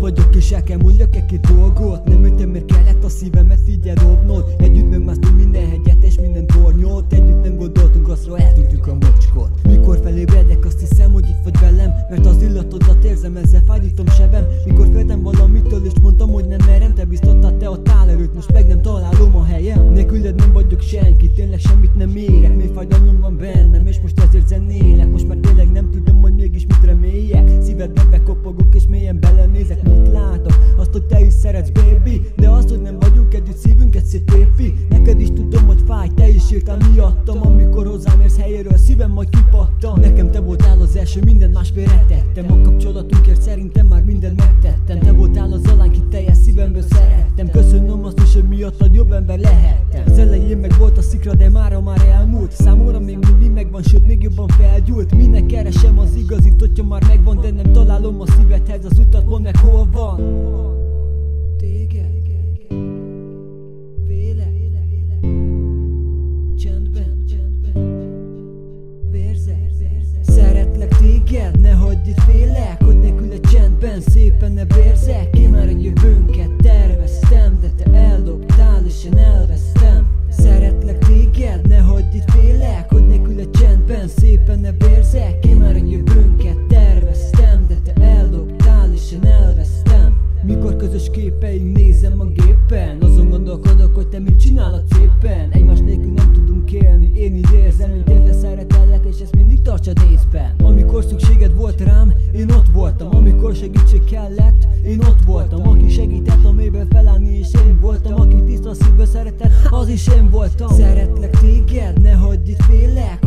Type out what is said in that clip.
vagyok és el kell mondjak egy-két dolgot. Nem értem, miért kellett a szívemet így eldobnod. Együtt megmásztunk minden hegyet és minden tornyot. Együtt nem gondoltunk azra, eltűntük a mocskot. Mikor felébredek, azt hiszem, hogy itt vagy velem, mert az illatodat érzem, ezzel fájdítom sebem. Mikor féltem valamitől és mondtam, hogy nem merem, te biztottad, te adtál erőt, most meg nem találom a helyem. Nélküled nem vagyok senki, tényleg semmit nem érek. Mély fájdalom van bennem, és most ezért zenélek. Most már tényleg nem tudom, hogy mégis mit reméljek. Szívedbe bekopogok és mélyen belenézek. Mit látok? Azt, hogy te is szeretsz, baby, de azt, hogy nem vagyunk együtt, szívünket széttépi. Neked is tudom, hogy fáj, te is írtál miattam. Amikor hozzám érsz helyéről, a szívem majd kipattan. Nekem te voltál az első, minden más félretettem. A kapcsolatunkért szerintem már mindent megtettem. Te voltál az alany, ki teljes szívemből szerettem. Köszönöm azt is, hogy miattad jobb ember lehettem. Az elején meg volt a szikra, de mára már elmúlt. Számomra még mindig megvan, sőt még jobban felgyúlt. Minek keresem az igazit, hogyha már megvan, de nem találom a szívedhez az utat, mondd meg hol van. Téged vélek, csendben vérzek. Szeretlek téged, ne hagyj itt, félek, hogy nélküled csendben szépen ne vérzek. Én már a jövőnket terveztem, de te eldobtál és én elvesztem. Szeretlek téged, ne hagyj itt, félek, hogy nélküled csendben szépen ne vérzek. Én már a jövőnket terveztem, de te eldobtál és én elvesztem. Mikor közös képeink nézem a gépen, azon gondolkodok, hogy te mit csinálod szépen. Egymás nélkül nem tudunk élni, én így érzem, hogy tényleg szeretellek, és ezt mindig tartsad észben. Amikor szükséged volt rám, én ott voltam. Amikor segítség kellett, én ott voltam. Aki segített a mélyből felállni, és én voltam. Aki tiszta szívből szeretett, az is én voltam. Szeretlek téged, ne hagyj itt, félek,